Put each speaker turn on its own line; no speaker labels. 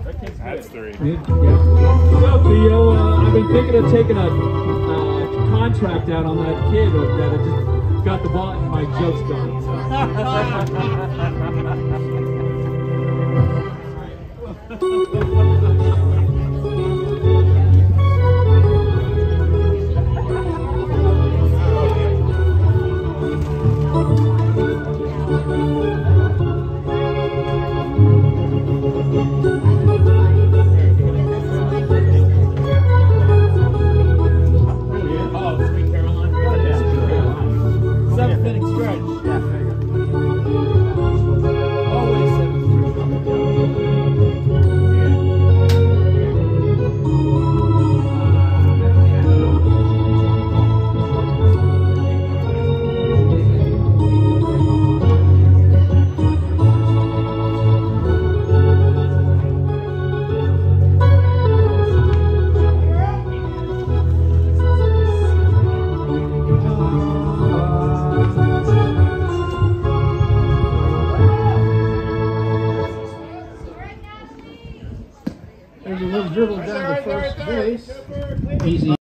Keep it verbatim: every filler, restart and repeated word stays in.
That's three.
Yeah. So, Theo, uh, I've been thinking of taking a uh, contract out on that kid that had just got the ball and my joke's gone.
There's a little dribble down to first base. Easy.